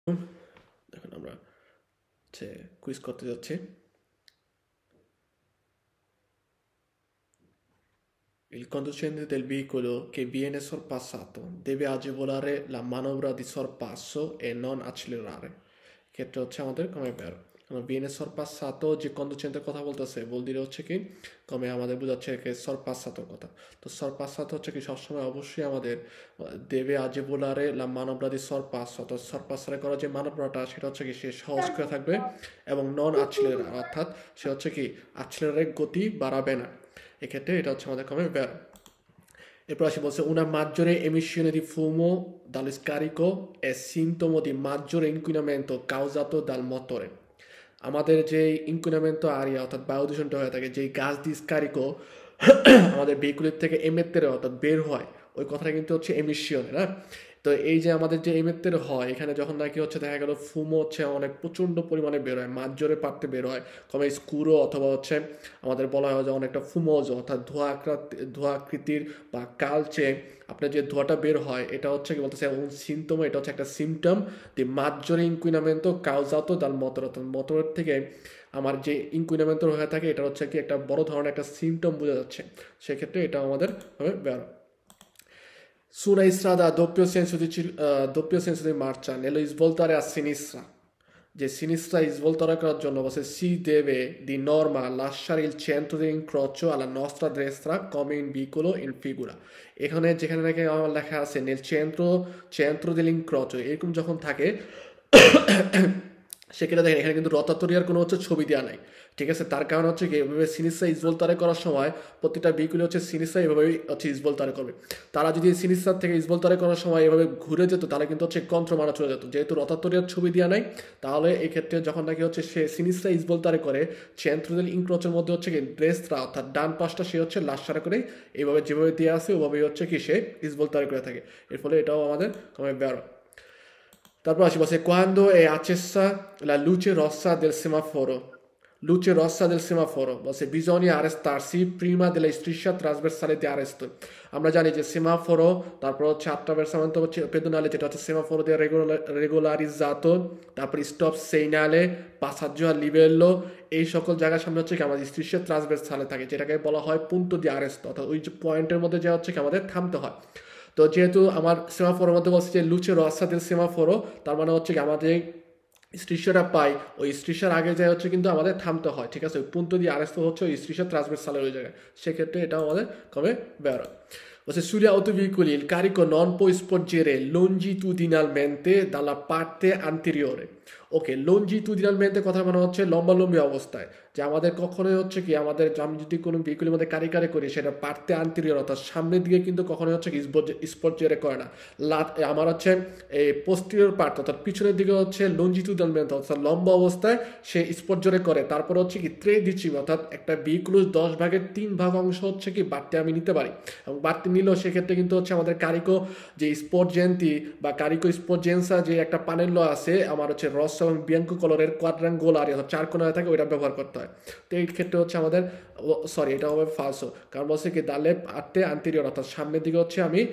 দেখুন আমরা কুইজ করতে যাচ্ছি। Il conducente del veicolo che viene sorpassato deve agevolare la manovra di sorpasso e non accelerare. ক্ষেত্রে হচ্ছে আমাদের কমে বের viene sorpassato যে কন্ডুসেন্টের কথা বলতেছে বল দিলে হচ্ছে কি কমে আমাদের বোঝাচ্ছে কি sorpassato কথা। তো sorpassato হচ্ছে কি সবসময় অবশ্যই আমাদের দেবে agevolare la manovra di sorpasso, তো sorpassare করা যে মানবরাটা সেটা হচ্ছে কি সে সহজ করে থাকবে এবং নন accelerare অর্থাৎ সে হচ্ছে কি accelerare গতি বাড়াবে না। এক্ষেত্রে এটা হচ্ছে আমাদের কমে বের। এরপর আসি বলছে una maggiore emissione di fumo dallo scarico è sintomo di maggiore inquinamento causato dal motore. আমাদের যে ইনকুইনামেন্টো আরিয়া অর্থাৎ বায়ু দূষণটা হয়ে থাকে যেই গাছ দিয়ে স্কারিকো আমাদের ভেহিকুলের থেকে এমেত্তের অর্থাৎ বের হয় ওই কথাটা কিন্তু হচ্ছে এমিশনের। হ্যাঁ, তো এই যে আমাদের যে এমেত্তের হয় এখানে যখন নাকি হচ্ছে দেখা গেল ফুমো হচ্ছে অনেক প্রচণ্ড পরিমাণে বের হয় মাঝজোরে পারতে বের হয় কমে স্কুরো অথবা হচ্ছে আমাদের বলা হয় যে অনেকটা ফুমোজ অর্থাৎ ধোঁয়াকৃতির বা কালচে আপনার যে ধোঁয়াটা বের হয় এটা হচ্ছে কি বলতেছে সিমটম, এটা হচ্ছে একটা সিমটম দি মাঝজোরে ইনকুইনামেন্টো কাউজাতো দাল মটর অর্থাৎ মটরের থেকে আমার যে ইনকুইনামেন্টো হয়ে থাকে এটা হচ্ছে কি একটা বড় ধরনের একটা সিমটম বোঝা যাচ্ছে, সেক্ষেত্রে এটা আমাদের হবে বের। Su una strada doppio senso di marcia, nello svoltare a sinistra, যে sinistra svoltare করার জন্য বলছে si deve di norma lasciare il centro di incrocio alla nostra destra come in vicolo in figura। এখানে যেখানে নাকি আমার লেখা আছে nel centro dell'incrocio এরকম যখন থাকে সেক্ষেত্রে দেখেন এখানে কিন্তু রতাতরিয়ার কোনো হচ্ছে ছবি দেওয়া নাই, ঠিক আছে। তার কারণ হচ্ছে কি এভাবে সিনিসা ইসবলতারে করার সময় প্রতিটা বিকুলি হচ্ছে সিনিসা এভাবেই হচ্ছে ইসবলতারে করবে। তারা যদি সিনিসার থেকে ইসবলতারে করার সময় এভাবে ঘুরে যেত তাহলে কিন্তু হচ্ছে কন্ত্র মারা চলে যেত, যেহেতু রতাতরিয়ার ছবি দেওয়া নাই তাহলে এই ক্ষেত্রে যখন নাকি হচ্ছে সে সিনিসা ইসবলতারে করে চেন্ত্রদের ইনক্রোচের মধ্যে হচ্ছে কি ড্রেসরা অর্থাৎ ডান পাশটা সে হচ্ছে লাশারা করে এইভাবে যেভাবে দিয়ে আসে ওভাবেই হচ্ছে কি সে ইসবলতারে করে থাকে, এর ফলে এটাও আমাদের কমে বেরো। তারপর আসি বলছে quando è accesa la luce rossa del semaforo বলছে bisogna arrestarsi prima della striscia trasversale di arresto। আমরা জানি যে সেমাফোরো তারপর হচ্ছে attraversamento pedonale যেটা হচ্ছে সেমাফোরো দিয়ে regolarizzato, তারপর স্টপ সেইনালে passaggio a livello, এই সকল জায়গার সামনে হচ্ছে কি আমাদের striscia trasversale থাকে যেটাকে বলা হয় punto di arresto অর্থাৎ ওই যে পয়েন্টের মধ্যে যা হচ্ছে কি আমাদের থামতে হয়। তো যেহেতু আমার সেমাফোরের মধ্যে বলছে যে লুচে রসাদের সেমাফোরো, তার মানে হচ্ছে কি আমাদের স্ট্রিশারটা পাই ওই স্ট্রিশার আগে যায় হচ্ছে কিন্তু আমাদের থামতে হয়, ঠিক আছে। ওই পুন্তো দিয়ে আরেস্ত হচ্ছে ওই স্ট্রিশার ট্রান্সভার্সালের ওই জায়গায়, সেক্ষেত্রে এটাও আমাদের কমে বেরো। Você sugli autoveicoli il carico non può sporgere longitudinalmente dalla parte anteriore। ওকে, লঞ্জিটুডিনালমেন্টে কথা মানে হচ্ছে লম্বালম্বি অবস্থায়, যে আমাদের কখনোই হচ্ছে কি আমাদের আমি যদি কোনো ভেহিকুলের মধ্যে কারি করি সেটা পার্তে আন্তরিয়র অর্থাৎ সামনের দিকে কিন্তু কখনোই হচ্ছে স্পট জেরে করে না। আমার হচ্ছে এই পোস্টিরিয়র পার্ট অর্থাৎ পিছনের দিকে হচ্ছে লঞ্জিটুডিনালমেন্ট অর্থাৎ লম্বা অবস্থায় সে স্পট জোরে করে। তারপর হচ্ছে কি ট্রে দিচ্ছি অর্থাৎ একটা ভেহিকুলের 10 ভাগের 3 ভাগ অংশ হচ্ছে কি বাড়তে আমি নিতে পারি, এবং বাড়তি নিলেও সেক্ষেত্রে কিন্তু হচ্ছে আমাদের কারিকো যে স্পোর্ট জেন্তি বা কারিকো স্পোর্ট জেন্সা যে একটা পানেল আছে আমার হচ্ছে রস এবং বিয়াঙ্কো কলরের কোয়াড্রাঙ্গোল আর চার কোনা হয়ে থাকে ওইটা ব্যবহার করতে হয়। তো এই ক্ষেত্রে হচ্ছে আমাদের সরি এটা হবে ফালসো, কারণ বলছে কি দালে আটতে আন্তরিয়র অর্থাৎ সামনের দিকে হচ্ছে আমি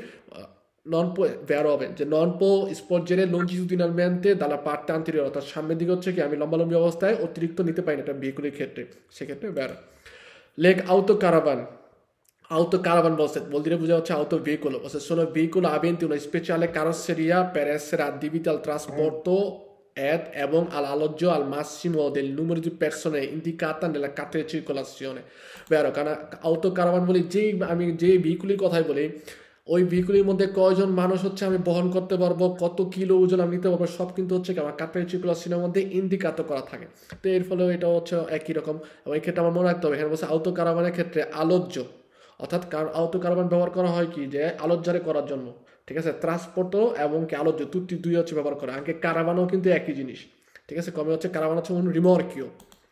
নন পো বেরো হবে যে নন পো স্পর্জেরে লঞ্জিটুডিনালমেন্টে দালা পার্টে আন্তরিয়র অর্থাৎ সামনের দিকে হচ্ছে কি আমি লম্বালম্বি অবস্থায় অতিরিক্ত নিতে পারি না একটা ভেহিকুলের ক্ষেত্রে, সেক্ষেত্রে বেরো। লেগ আউতো কারাবান autocaravan vuol dire autoveicolo, sono veicoli aventi una speciale carrozzeria per essere adibiti al trasporto ed এবং all'alloggio al massimo del numero di persone indicata nella carta di circolazione। vero, কারণ autocaravan বলি যেই আমি যে ভেহিকুলের কথাই বলি ওই ভেহিকুলের মধ্যে কয়জন মানুষ হচ্ছে আমি বহন করতে পারবো, কত কিলো ওজন আমি নিতে পারবো, সব কিন্তু হচ্ছে কি আমার কার্টা সার্কুলাসিনের মধ্যে ইন্ডিকেট করা থাকে। তো এর ফলে এটা হচ্ছে একই রকম, এবং এই ক্ষেত্রে আমার মনে রাখতে হবে এখানে বলছে আউটো কারাভানের ক্ষেত্রে আলোচ্য অর্থাৎ আউটো কারাভান ব্যবহার করা হয় কি যে আলোজ্জারে করার জন্য, ঠিক আছে। ট্রান্সপোর্টও এবং কি আলোচ্য দুই হচ্ছে ব্যবহার করা, আগে কারাভানও কিন্তু একই জিনিস, ঠিক আছে। কমে হচ্ছে কারাভান হচ্ছে un rimorchio।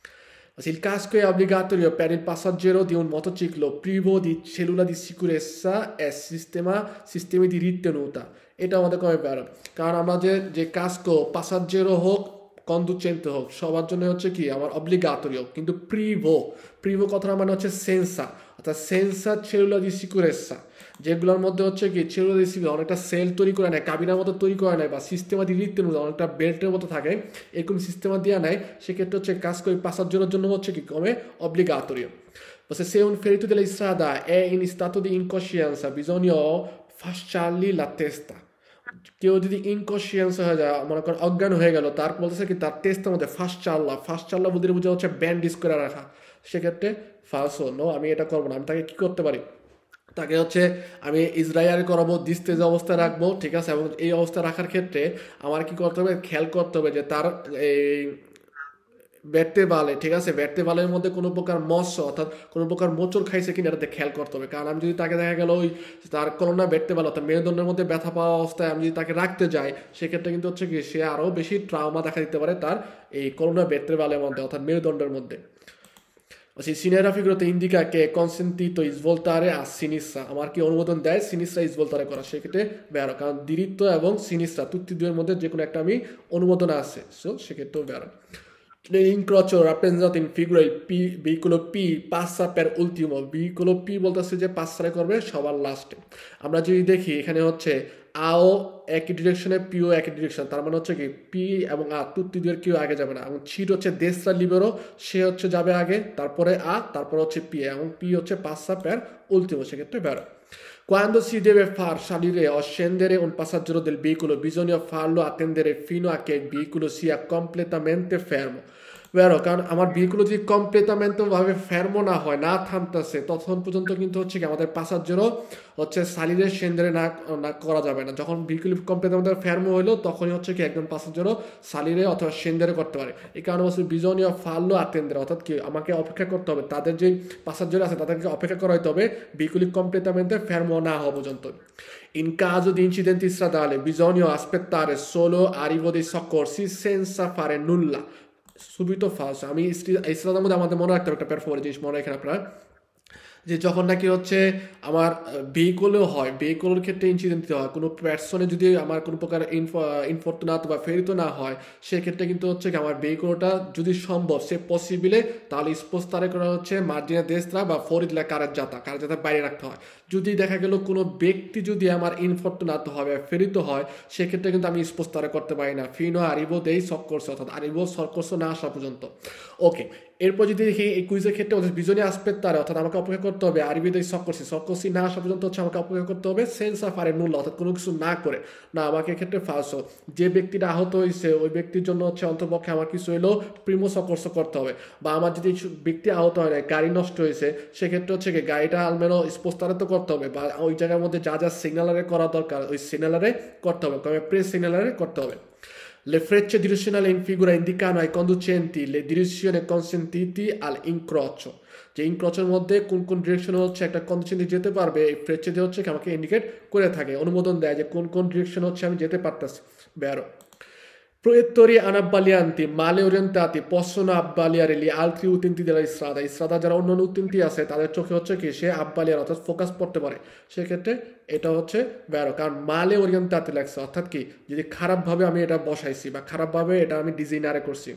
Il casco è obbligatorio per il passeggero di un motociclo privo di cellula di sicurezza e sistemi di ritenuta। এটা আমাদের কমে বেরো, কারণ আমরা যে কাস্কো পাসাজ্জেরও হোক কন্ডুচেন্তে হোক, সবার জন্য হচ্ছে কি আমার অব্লিগাতরিও। কিন্তু প্রিভো কথাটা মানে হচ্ছে সেন্সা, অর্থাৎ সেন্সা সেলুলা দি সিকুরেসা, যেগুলোর মধ্যে হচ্ছে কি সেলুলা দি সিকুরেসা অনেকটা সেল তৈরি করে নেয়, কাবিনার মতো তৈরি করে নেয়, বা সিস্টেমা দি রিত্তের মতো অনেকটা বেল্টের মতো থাকে, এরকম সিস্টেমা দেওয়া নেয়, সেক্ষেত্রে হচ্ছে কাজ করে পাসাজ্জোরের জন্য হচ্ছে কি কমে অব্লিগাতরিও। Se un ferito della strada è in stato di incoscienza, bisogna fasciargli la testa. কেউ যদি ইনকনসিয়েন্স হয়ে যায়, মনে করেন অজ্ঞান হয়ে গেল, তার বলতেছে কি তার টেস্টের মধ্যে ফার্স্ট চাল্লা বলতে বোঝা হচ্ছে ব্যান্ডিজ করে রাখা, সেক্ষেত্রে ফালসো নো, আমি এটা করবো না। আমি তাকে কি করতে পারি, তাকে হচ্ছে আমি ইসরায়েল করাবো, দিস্তেজ অবস্থায় রাখবো, ঠিক আছে, এবং এই অবস্থায় রাখার ক্ষেত্রে আমার কি করতে হবে, খেয়াল করতে হবে যে তার এই ভের্তেবালে, ঠিক আছে, ভের্তেবালের মধ্যে কোনো প্রকার মৎস্য অর্থাৎ কোনো প্রকার মোচড় খাইছে কিনা এটাতে খেয়াল করতে হবে। কারণ আমি যদি তাকে দেখা গেল ওই তার করোনা ভের্তেবাল অর্থাৎ মেরুদণ্ডের মধ্যে ব্যথা পাওয়া অবস্থায় আমি যদি তাকে রাখতে যাই, সেক্ষেত্রে কিন্তু হচ্ছে কি সে আরও বেশি ট্রাউমা দেখা দিতে পারে তার এই করোনা ভের্তেবালের মধ্যে অর্থাৎ মেরুদণ্ডের মধ্যে। সিনিয়রা ফিগুরতে ইন্ডিকা কে কনসেন্টিতো ইসভোল্টারে আর সিনিসরা, আমার কি অনুমোদন দেয় সিনিসরা ইসভোল্টারে করা, সেক্ষেত্রে বেরো, কারণ দিরিত্ব এবং সিনিসরা তুত্তি দুয়ের মধ্যে যে কোনো একটা আমি অনুমোদন আছে, সো সেক্ষেত্রেও বেরো। L'incrocio rappresentato in figura il veicolo P passa per ultimo, veicolo P বলতেছে যে পাসরে করবে সবার লাস্টে। আমরা যদি দেখি এখানে হচ্ছে আও একই ডিরেকশনে, পিও একই ডিরেকশন, তার মানে হচ্ছে কি পি এবং আ তুত্তি দুয়ের কেউ আগে যাবে না, এবং ছিট হচ্ছে দেশরা লিবেরো, সে হচ্ছে যাবে আগে, তারপরে আ, তারপরে হচ্ছে পি, এবং পি হচ্ছে passa per ultimo, সেক্ষেত্রে বেরো। Quando si deve far salire o scendere un passeggero del veicolo, bisogna farlo attendere fino a che il veicolo sia completamente fermo. Vero, কারণ আমার ভেহিকুল যদি কমপ্লিটমেন্ট ভাবে ফেরমো না হয়, না থামতেছে, তখন পর্যন্ত কিন্তু হচ্ছে কি আমাদের পাসাজ্জেরও হচ্ছে সালিদের সেন্ডারে না না করা যাবে না। যখন ভেহিকুল কমপ্লিটমেন্ট ফেরমো হইলো তখনই হচ্ছে কি একজন পাসাজ্জেরও সালিরে অথবা সেন্ডারে করতে পারে। এই কারণে হচ্ছে বিজনীয় ফাল্লো আতেন্দ্রে, অর্থাৎ কি আমাকে অপেক্ষা করতে হবে, তাদের যে পাসাজ্জের আছে তাদেরকে অপেক্ষা করা হইতে হবে ভেহিকুল কমপ্লিটমেন্টে ফেরমো না হওয়া পর্যন্ত। In caso di incidenti stradali bisogna aspettare solo arrivo dei soccorsi senza fare nulla. Subito falso, আমি ইসলামের মধ্যে আমাদের মনে রাখতে হবে একটা পেরফর্ম জিনিস মনে রাখেন আপনারা, যে যখন নাকি হচ্ছে আমার ভেহিকলেও হয়, ভেহিকলের ক্ষেত্রে ইনসিডেন্ট হয়, কোনো পার্সনে যদি আমার কোনো প্রকার ইনফর্তুনাত বা ফেরিত না হয়, সেক্ষেত্রে কিন্তু হচ্ছে কি আমার ভেহিকলটা যদি সম্ভব সে পসিবিলে, তাহলে স্পোস্তারে করা হচ্ছে মার্জিনা দেস্ত্রা বা ফরিদলা কারের বাইরে রাখতে হয়। যদি দেখা গেল কোনো ব্যক্তি যদি আমার ইনফর্তুনাত হয় বা ফেরিত হয়, সেক্ষেত্রে কিন্তু আমি স্পোস্তারে করতে পারি না, ফিনো আরিবো দেই সক্কর্স, অর্থাৎ আরিবো সক্কর্স না আসা পর্যন্ত। ওকে, এরপর যদি দেখি এই কুইজের ক্ষেত্রে বিজনী আসপেত্তারে, অর্থাৎ আমাকে অপেক্ষা করতে হবে আরবিতে সক্কর্সি না আসা পর্যন্ত হচ্ছে আমাকে অপেক্ষা করতে হবে সেন্সা ফারে নুল, অর্থাৎ কোনো কিছু না করে না, আমাকে এক্ষেত্রে ফালসো, যে ব্যক্তিটা আহত হয়েছে ওই ব্যক্তির জন্য হচ্ছে অন্তপক্ষে আমার কিছু হলেও প্রিমো সকর্স করতে হবে, বা আমার যদি ব্যক্তি আহত হয় না, গাড়ি নষ্ট হয়েছে, সেক্ষেত্রে হচ্ছে কি গাড়িটা আলমেনো স্পোস্তারে তো করতে হবে, বা ওই জায়গার মধ্যে যা যা সিগনালারে করা দরকার ওই সিগনালারে করতে হবে, প্রেস সিগনালারে করতে হবে। Le frecce direzionali in figura indicano ai conducenti le direzioni consentiti all'incrocio, যে ইনক্রোচের মধ্যে কোন কোন ডিরেকশনে হচ্ছে একটা কন্ডিশনে যেতে পারবে, এই ফ্রেচে দিয়ে হচ্ছে আমাকে ইন্ডিকেট করে থাকে, অনুমোদন দেয় যে কোন কোন ডিরেকশন হচ্ছে আমি যেতে পারতেছি। বেরো proiettori anabbaglianti male orientati possono abbagliare gli altri utenti della strada, যারা অন্যান্য উত্তেন্তি আছে তাদের চোখে হচ্ছে কি সে আব্বালিয়ার অর্থাৎ ফোকাস পড়তে পারে, সেক্ষেত্রে এটা হচ্ছে বেরো, কারণ মালে ওরিয়েন্টাতি লাগছে, অর্থাৎ কি যদি খারাপভাবে আমি এটা বসাইছি বা খারাপভাবে এটা আমি ডিজাইনারে করছি।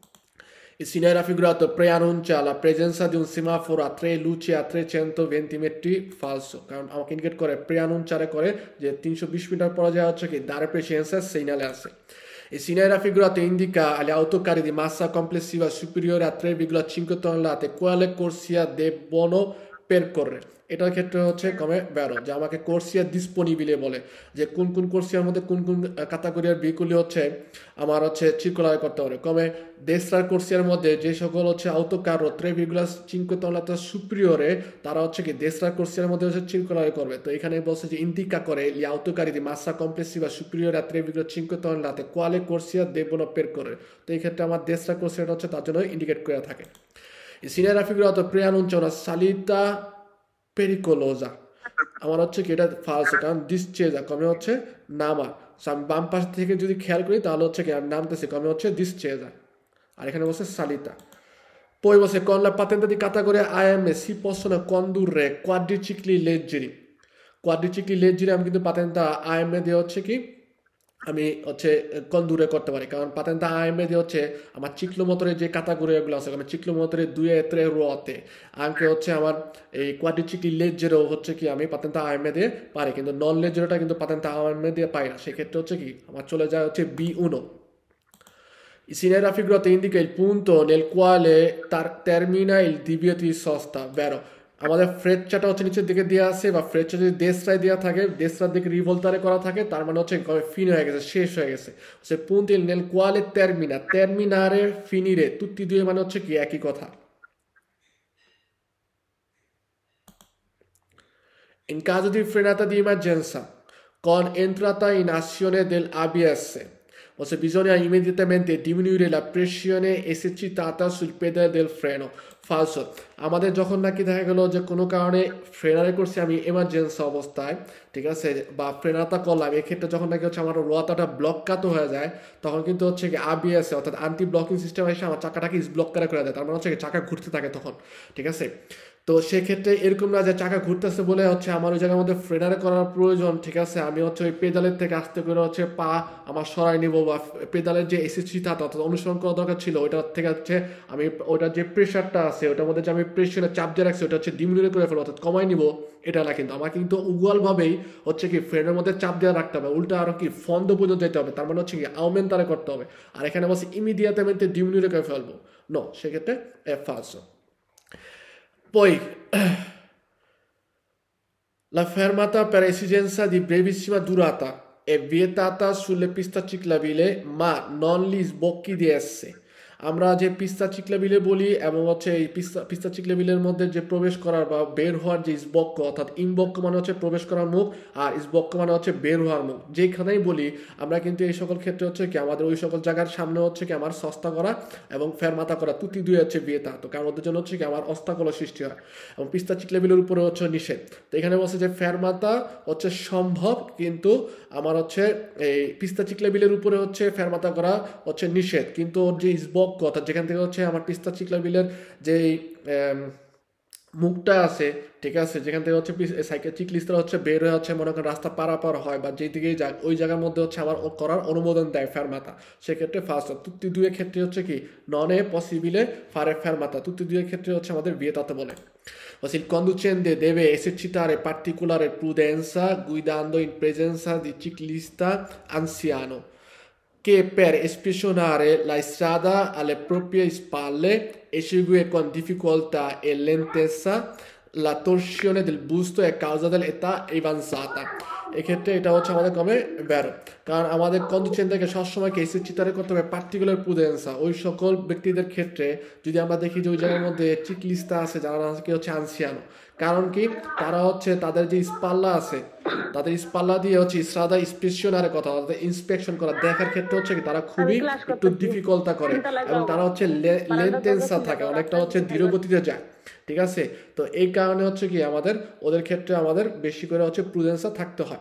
Il segnale raffigurato preannuncia la presenza di un semaforo a 3 luci a 320 metri falso, কারণ আমাকে ইন্ডিকেট করে preannunciare করে যে 320 মিটার পরে যা হচ্ছে কি dare precedenza segnale আছে। Il segnale raffigurato indica agli autocarri di massa complessiva superiore a 3,5 tonnellate quale corsia debbono percorrere, এটার ক্ষেত্রে হচ্ছে কমে বেরো যে আমাকে কোর্সিয়া ডিসপোনিবিলে বলে যে কোন কোন কোর্সিয়ার মধ্যে কোন কোন ক্যাটাগরির ভেহিকুলি হচ্ছে আমার হচ্ছে চিরকুলার করতে পারে। কমে দেশরার কোর্সিয়ার মধ্যে যে সকল হচ্ছে autocarro 3,5 tonnellate superiore তারা হচ্ছে কি দেশরার কোর্সিয়ার মধ্যে হচ্ছে চিরকুলার করবে। তো এখানে বলছে যে ইন্ডিকা করে gli autocarri di massa complessiva superiore a 3,5 tonnellate quale corsia debbono percorrere, তো এই ক্ষেত্রে আমার দেশরার কোর্সিয়াটা হচ্ছে তার জন্য ইন্ডিকেট করে থাকে। Il segnale raffigurato preannuncia una salita pericolosa, আমার হচ্ছে কি এটা ফালস, কারণ ডিসচেজা কমে হচ্ছে নামা, আমি বাম পাশ থেকে যদি খেয়াল করি তাহলে হচ্ছে কি আমি নামতেছি, কমে হচ্ছে ডিসচেজা, আর এখানে বলছে সালিতা। Poi বলছে con la patente di categoria AM si possono condurre quadricicli leggeri, আমি কিন্তু পাতেন্টটা AM দিয়ে হচ্ছে কি আমি হচ্ছে কন্দুরে করতে পারি, কারণ patente AM দিয়ে হচ্ছে আমার ciclomotore যে categoryগুলো আছে, আমি ciclomotore 2 e 3 ruote, anche হচ্ছে আমার এই quadricicli leggero হচ্ছে কি আমি patente AM দিয়ে পারি, কিন্তু non leggeroটা কিন্তু patente AM দিয়ে পাই না। সেক্ষেত্রে হচ্ছে কি আমার চলে যায় হচ্ছে B1। Si ne raffigurata indica il punto nel quale termina il divieto di sosta, vero? আমাদের ফ্রেচাটা হচ্ছে নিচের দিকে দেওয়া আছে, বা ফ্রেচটা যদি দেশরায় দেওয়া থাকে, দেশরার দিকে রিভলতারে করা থাকে, তার মানে হচ্ছে ফিন হয়ে গেছে, শেষ হয়ে গেছে। সে punto nel quale termina, terminare, finire, tutti due মানে হচ্ছে কি একই কথা। In caso di frenata di emergenza, con entrata in azione del ABS, ossia bisogna immediatamente diminuire la pressione esercitata sul pedale del freno. Falso। আমাদের যখন নাকি দেখা গেল যে কোনো কারণে ফ্রেনারে করছি আমি এমার্জেন্সি অবস্থায়, ঠিক আছে, বা ফ্রেনারটা করলাম, এক্ষেত্রে যখন নাকি হচ্ছে আমার রোয়াতাটা ব্লকাত হয়ে যায়, তখন কিন্তু হচ্ছে কি ABS অর্থাৎ আন্টি ব্লকিং সিস্টেম এসে আমার চাকাটাকে ব্লক করে দেয়, তার মানে হচ্ছে চাকা ঘুরতে থাকে তখন, ঠিক আছে। তো সেক্ষেত্রে এরকম না যে চাকা ঘুরতেছে বলে হচ্ছে আমার ওই জায়গার মধ্যে ফ্রেনারে করার প্রয়োজন, ঠিক আছে, আমি হচ্ছে ওই পেদালের থেকে আস্তে করে হচ্ছে পা আমার সরাই নিব, বা পেদালের যে এসএসসিটা অর্থাৎ অনুসরণ করা দরকার ছিল ওইটার থেকে হচ্ছে আমি ওইটার যে প্রেশারটা আছে ওটার মধ্যে যে আমি প্রেশারে চাপ দিয়ে রাখছি ওটা হচ্ছে ডিমিনিট করে ফেলবো অর্থাৎ কমাই নিব, এটা না। কিন্তু আমার কিন্তু উগুয়ালভাবেই হচ্ছে কি ফ্রেনের মধ্যে চাপ দিয়ে রাখতে হবে, উল্টা আরো কি ফন্দ পর্যন্ত যেতে হবে, তার মানে হচ্ছে কি আউমেন্টারে করতে হবে। আর এখানে বলছে ইমিডিয়েটamente ডিমিনিট করে ফেলবো, নো, সেক্ষেত্রে ফালসো। Poi la fermata per esigenza di brevissima durata è vietata sulle piste ciclabili, ma non gli sbocchi di esse. আমরা যে পিস্তা চিকলাবিলে বলি এবং হচ্ছে এই পিস্তা চিকলাবিলের মধ্যে যে প্রবেশ করার বা বের হওয়ার যে ইসবক্ক, অর্থাৎ ইমবক্ক মানে হচ্ছে প্রবেশ করার মুখ, আর ইসবক্ক মানে হচ্ছে বের হওয়ার মুখ, যেখানেই বলি আমরা কিন্তু এই সকল ক্ষেত্রে হচ্ছে কি আমাদের ওই সকল জায়গার সামনে হচ্ছে কি আমার সস্তা করা এবং ফেরমাতা করা তুতি দুই হচ্ছে বিয়েতা, তো কারণ ওদের জন্য হচ্ছে কি আমার অস্তাকল সৃষ্টি হয় এবং পিস্তা চিকলাবিলের উপরে হচ্ছে নিষেধ। তো এখানে বলছে যে ফেরমাতা হচ্ছে সম্ভব, কিন্তু আমার হচ্ছে এই পিস্তা চিকলাবিলের উপরে হচ্ছে ফেরমাতা করা হচ্ছে নিষেধ, কিন্তু ওর যে ইসবক অর্থাৎ যেখান থেকে হচ্ছে আমার পিস্তা চিকলাবিলের যে মুখটা আছে, ঠিক আছে, যেখান থেকে হচ্ছে সাইকেল চিকলিস্টরা হচ্ছে বের হয়ে হচ্ছে মনে করেন রাস্তা পারাপার হয় বা যেই দিকেই যাক ওই জায়গার মধ্যে হচ্ছে আমার করার অনুমোদন দেয় ফেরমাতা, সেক্ষেত্রে ফার্স্ট। তুত্তি দুয়ের ক্ষেত্রে হচ্ছে কি নন এ পসিবিলে ফারে ফেরমাতা, তুত্তি দুয়ের ক্ষেত্রে হচ্ছে আমাদের vietato বলে। Il conducente deve esercitare particolare prudenza guidando in presenza di ciclista anziano che per ispezionare la strada alle proprie spalle esegue con difficoltà e lentezza la torsione del busto a causa dell'età avanzata. এক্ষেত্রে এটা হচ্ছে আমাদের কমে বেরো, কারণ আমাদের কন্ডিশনটাকে সবসময় exercise করতে হবে পার্টিকুলার প্রুডেন্সা ওই সকল ব্যক্তিদের ক্ষেত্রে। যদি আমরা দেখি যে ওই জায়গার মধ্যে চিকলিস্তা আছে যারা নাকি হচ্ছে আনসিয়ানো, কারণ কি তারা হচ্ছে তাদের যে স্পাল্লা আছে তাদের স্পাল্লা দিয়ে হচ্ছে ইসরাদা ইন্সপেকশনের কথা তাদের ইন্সপেকশন করা দেখার ক্ষেত্রে হচ্ছে কি তারা খুবই একটু ডিফিকাল্টটা করে এবং তারা হচ্ছে লেন্টেন্সা থাকে, অনেকটা হচ্ছে ধীরগতিতে যায়, ঠিক আছে। তো এই কারণে হচ্ছে কি আমাদের ওদের ক্ষেত্রে আমাদের বেশি করে হচ্ছে প্রুডেন্সা থাকতে হয়।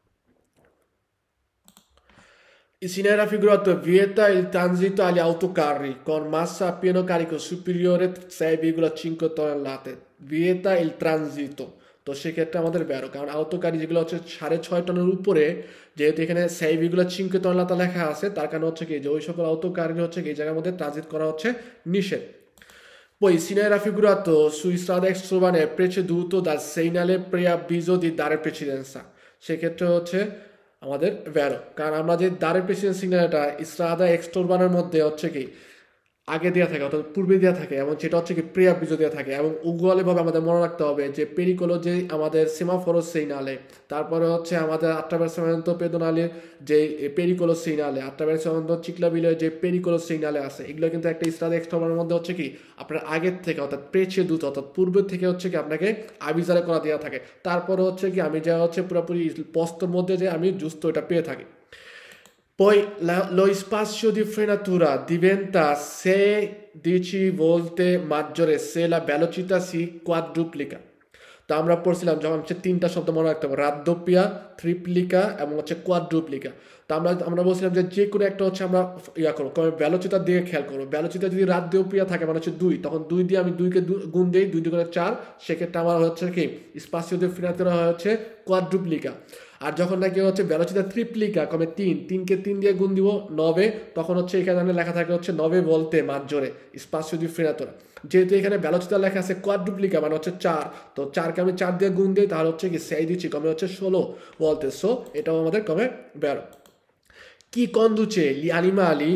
Si ne era figurato vieta il transito agli autocarri con massa a pieno carico superiore 6,5 tonnellate, vieta il transito। তো সেক্ষেত্রে আমাদের বেরো, কারণ আউটোকারি যেগুলো হচ্ছে 6.5 টনের উপরে, যেহেতু এখানে 6,5 টনলাতা লেখা আছে তার কারণে হচ্ছে কি যে ওই সকল আউটোকারি হচ্ছে কি এই জায়গার মধ্যে ট্রানজিট করা হচ্ছে নিষেধ। Poi si ne era figurato su strada extraurbane preceduto dal segnale preavviso di dare precedenza, সেক্ষেত্রে হচ্ছে আমাদের ভ্যারো, কারণ আমরা যে দাঁড়ের প্রেসিডেন্ট সিগন্যালটা স্ট্রাদা এক্সটোরবানের মধ্যে হচ্ছে কি আগে দেওয়া থাকে অর্থাৎ পূর্বে দেওয়া থাকে এবং সেটা হচ্ছে কি প্রিয়াবিজ দেওয়া থাকে এবং উগুয়ালিভাবে আমাদের মনে রাখতে হবে যে পেরিকোলো যে আমাদের সেমাফোরো সিগনালে, তারপরে হচ্ছে আমাদের আট্রাভার্সামেন্টো পেদোনালে যে পেরিকোলো সিগনালে, আট্রাভার্সামেন্টো চিকলাবিলের যে পেরিকোলো সিগনালে আছে, এগুলো কিন্তু একটা স্ট্রাদা এক্সটোরবানের মধ্যে হচ্ছে কি আপনার আগের থেকে অর্থাৎ প্রেচেদুত অর্থাৎ পূর্বের থেকে হচ্ছে কি আপনাকে আবিজারে করা দেওয়া থাকে, তারপরে হচ্ছে কি আমি যা হচ্ছে পুরোপুরি পোস্তর মধ্যে যে আমি জুস্ত এটা পেয়ে থাকি। Poi lo spazio di frenatura diventa 16 volte maggiore se la velocità si quadruplica। তো আমরা পড়ছিলাম যখন হচ্ছে তিনটা শব্দ মনে রাখতে হবে, রাদ্দোপিয়া, ট্রিপ্লিকা এবং হচ্ছে কোয়াড্রুপ্লিকা। তো আমরা বলছিলাম যে কোনো একটা হচ্ছে আমরা ইয়া করবো, ভ্যালোচিতার দিকে খেয়াল করবো। ভ্যালোচিতা যদি রাদ্দোপিয়া থাকে মানে হচ্ছে 2, তখন 2 দিয়ে আমি 2কে গুণ দিই, 2 2 করে 4, সেক্ষেত্রে আমার হচ্ছে কি স্পাসিও দি ফ্রেনাতুরা হচ্ছে কোয়াড্রুপ্লিকা। আর যখন নাকি হচ্ছে velocità triplica come 3 কে 3 দিয়ে গুণ দিব 9, তখন হচ্ছে এখানে লেখা থাকে হচ্ছে 9 volte maggiore spazio di frenatura। যেহেতু এখানে velocità লেখা আছে quadruplica মানে হচ্ছে 4, তো 4 কে আমি 4 দিয়ে গুণ দিই তাহলে হচ্ছে কি 6 দিচ্ছি, কমে হচ্ছে 16 volte। সো এটাও আমাদের কমে বেরো। Chi conduce gli animali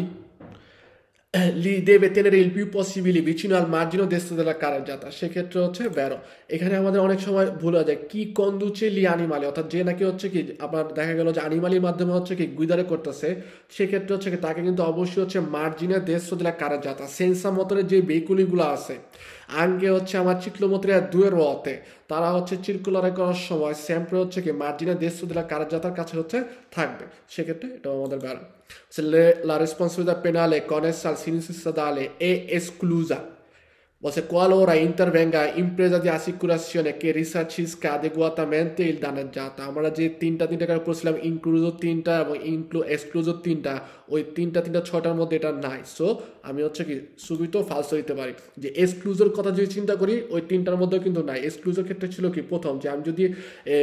li deve tenere il più possibile vicino al margine destro della carreggiata, সেক্ষেত্রে হচ্ছে বেরো। এখানে আমাদের অনেক সময় ভুল হয়ে যায়, কি কন্ডুচে লি অ্যানিমালি, অর্থাৎ যে নাকি হচ্ছে কি আপনার দেখা গেল যে অ্যানিমালির মাধ্যমে হচ্ছে কি গুইদারে করতেছে, সেক্ষেত্রে হচ্ছে কি তাকে কিন্তু অবশ্যই হচ্ছে মার্জিনে destro della carreggiata, সেন্সা মোটরের যে ভেহিকুলগুলো আছে আগে হচ্ছে আমার ciclomotoria a due ruote, তারা হচ্ছে চিরকুলারে করার সময় sempre হচ্ছে কি মার্জিনে destro della carreggiataর কাছে হচ্ছে থাকবে, সেক্ষেত্রে এটাও আমাদের বেরো। Se la responsabilità penale connessa al sinistro stradale è esclusa, o se qualora intervenga impresa di assicurazione che risarcisca adeguatamente il danneggiato, আমরা যে তিনটা করে পড়ছিলাম ইনক্লুজো তিনটা এবং এক্সক্লুজো তিনটা, ওই তিনটা ছটার মধ্যে এটা নাই। সো আমি হচ্ছে কি সুবিত ফালসো দিতে পারি যে এক্সক্লুজোর কথা যদি চিন্তা করি ওই তিনটার মধ্যে কিন্তু নাই। এক্সক্লুজোর ক্ষেত্রে ছিল কি প্রথম যে আমি যদি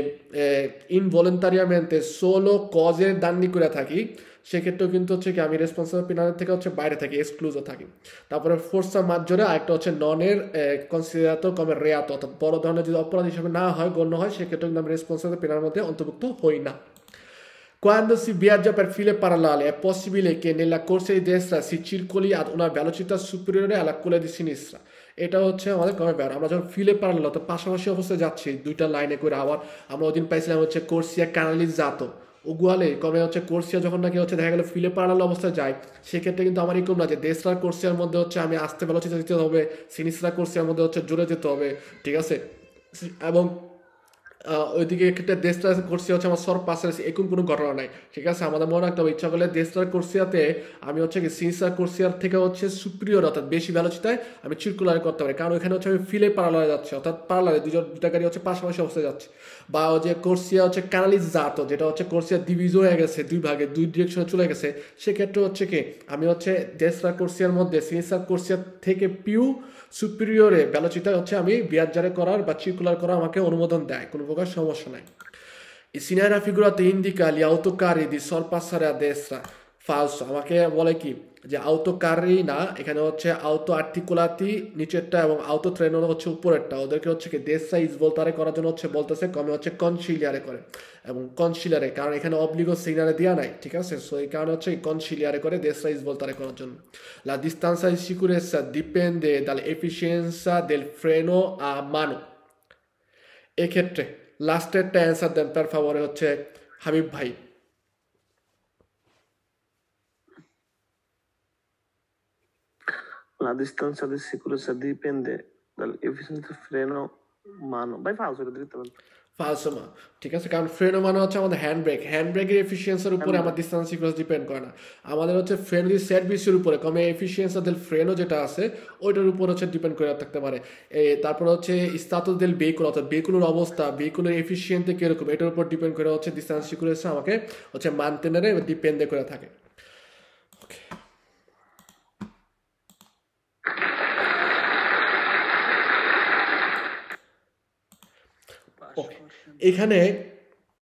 ইনভলেন্টারিয়ামেন্টে সোলো কজের দান্নি করে থাকি, সেক্ষেত্রেও কিন্তু হচ্ছে কি আমি রেসপন্সিবল পেনালের থেকে হচ্ছে বাইরে থাকি, এক্সক্লুজও থাকি। তারপরে ফোর্সা মাজ্জরে আরেকটা হচ্ছে ননের কনসিডারাতো কমে রেয়াতো, অর্থাৎ বড় ধরনের যদি অপরাধ হিসেবে না হয়, গণ্য হয়, সেক্ষেত্রে কিন্তু আমি রেসপন্সিবল পেনার মধ্যে অন্তর্ভুক্ত হই না। Quando si viaggia per file parallele è possibile che nella corsia di destra si circoli ad una velocità superiore alla quella di sinistra, এটা হচ্ছে আমাদের কমে বের। আমরা যখন ফিলে প্যারালাল অর্থাৎ পাশাপাশি অবস্থায় যাচ্ছি দুইটা লাইনে করে, আবার আমরা ওদিন পাইছিলাম হচ্ছে কোর্সিয়া ক্যানালিজাতো উগুয়ালে কমে হচ্ছে কোর্সিয়া যখন নাকি হচ্ছে দেখা গেল ফিলে প্যারালাল অবস্থায় যায়, সেক্ষেত্রে কিন্তু আমার এরকম না যে দেশরা কোর্সিয়ার মধ্যে হচ্ছে আমি আস্তে ভেলোসিটি দিতে হবে, সিনিসরা কোর্সিয়ার মধ্যে হচ্ছে জোরে যেতে হবে, ঠিক আছে। এবং ওইদিকে একটা দেশটা কোর্সিয়া হচ্ছে আমার সর পাশে এরকম কোনো ঘটনা নাই, ঠিক আছে। আমাদের মনে রাখতে হবে ইচ্ছা করলে দেশটার কোর্সিয়াতে আমি হচ্ছে কি সিনিসরা কোর্সিয়ার থেকে হচ্ছে সুপ্রিয়র অর্থাৎ বেশি ভেলোসিটিতে আমি চিরকুলার করতে পারি, কারণ ওইখানে হচ্ছে আমি ফিলে প্যারালালে যাচ্ছি, অর্থাৎ প্যারালালে দুটা গাড়ি হচ্ছে পাশাপাশি অবস্থায় যাচ্ছে। বা ওই যে কোর্সিয়া হচ্ছে ক্যানালিজাতো, যেটা হচ্ছে কোর্সিয়া ডিভিজ হয়ে গেছে দুই ভাগে, দুই ডিরেকশনে চলে গেছে, সেক্ষেত্রে হচ্ছে কি আমি হচ্ছে দেশরা কোর্সিয়ার মধ্যে সিনিসরা কোর্সিয়ার থেকে পিউ সুপিরিয়রে ভেলোসিটি হচ্ছে আমি বিয়াজ্জারে করার বা চিরকুলার করার আমাকে অনুমোদন দেয়, কোনো প্রকার সমস্যা নাই। Il segnale raffigurato indica gli autocarri di sorpassare a destra, falso, আমাকে বলে কি যে autocarri না, এখানে হচ্ছে auto articolati নিচেরটা এবং auto treno হচ্ছে উপরেরটা, ওদেরকে হচ্ছে কি destra svoltare করার জন্য হচ্ছে বলতেছে কমে হচ্ছে conciliare করে, এবং conciliare কারণ এখানে obbligo segnale দেওয়া নাই, ঠিক আছে। সো এই কারণে হচ্ছে conciliare করে destra svoltare করার জন্য। La distanza di sicurezza dipende dall'efficienza del freno a mano, এক্ষেত্রে লাস্টেরটা অ্যান্সার দেন তার ফাভরে হচ্ছে হাবিব ভাই। La distanza di sicurezza dipende dall'efficienza del freno mano. Vai falso, direttamente. ফালসো মা, ঠিক আছে, কারণ ফ্রেনো মানে হচ্ছে আমাদের হ্যান্ডব্রেকের এফিসিয়েন্সির উপরে আমার ডিস্টেন্স সিকোয়েন্স ডিপেন্ড করে না, আমাদের হচ্ছে ফ্রেনো দি সার্ভিসের উপরে কমে এফিসিয়েন্সি del ফ্রেনো যেটা আছে ওইটার উপর হচ্ছে ডিপেন্ড করে থাকতে পারে। তারপর হচ্ছে স্ট্যাটাস del ভেহিকুল, অর্থাৎ ভেহিকুলের অবস্থা, ভেহিকুলের এফিসিয়েন্সি কিরকম, এটার উপর ডিপেন্ড করে হচ্ছে ডিস্টেন্স সিকোয়েন্স আমাকে হচ্ছে মানতেনারে ডিপেন্ড করে থাকে। এখানে